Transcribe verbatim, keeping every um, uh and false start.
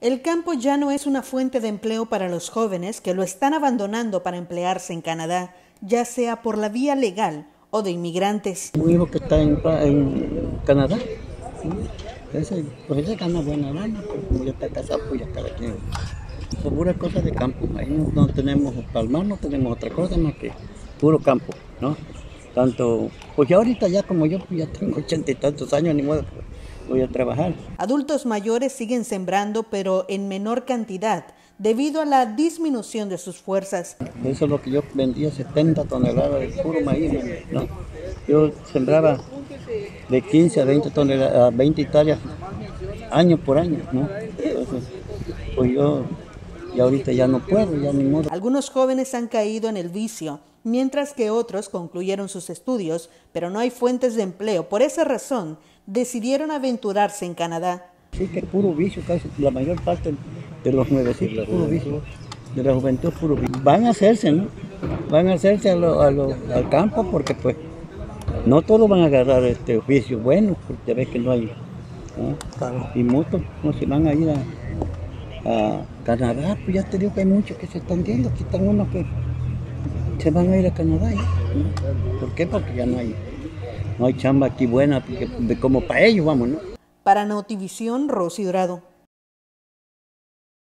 El campo ya no es una fuente de empleo para los jóvenes que lo están abandonando para emplearse en Canadá, ya sea por la vía legal o de inmigrantes. Un hijo que está en, en Canadá, ese, pues ese gana buena lana, pues ya está casado, pues ya cada quien. Son puras cosas de campo, ahí no, no tenemos, para el mar no tenemos otra cosa más que puro campo, ¿no? Tanto, pues ya ahorita ya como yo, pues ya tengo ochenta y tantos años, ni modo, pues voy a trabajar. Adultos mayores siguen sembrando, pero en menor cantidad, debido a la disminución de sus fuerzas. Eso es lo que yo vendía, setenta toneladas de puro maíz, ¿no? Yo sembraba de quince a veinte toneladas, a veinte hectáreas, año por año, ¿no? Entonces, pues yo, y ahorita ya no puedo, ya ni modo. Algunos jóvenes han caído en el vicio, mientras que otros concluyeron sus estudios, pero no hay fuentes de empleo. Por esa razón, decidieron aventurarse en Canadá. Sí, que es puro vicio, casi la mayor parte de los nuevecitos, puro vicio, de la juventud, puro vicio. Van a hacerse, ¿no? Van a hacerse a lo, a lo, al campo porque pues no todos van a agarrar este oficio bueno, porque ya ves que no hay, ¿no? Claro. Y muchos no se van a ir a, a Canadá, pues ya te digo que hay muchos que se están yendo, aquí están unos que se van a ir a Canadá, ¿no? ¿Por qué? Porque ya no hay, no hay chamba aquí buena, porque, como para ellos, vamos, ¿no? Para Notivisión, Rosy Dorado.